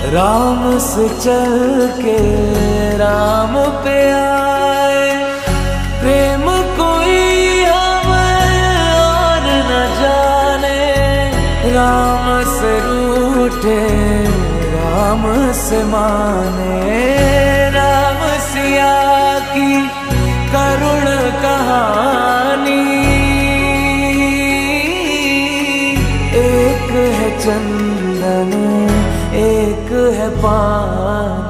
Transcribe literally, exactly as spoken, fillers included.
राम से चल के राम पे आए, प्रेम कोई हमें और न जाने। राम से रूठे राम से माने, राम सिया की करुण कहानी। एक है चंदन एक है पानी।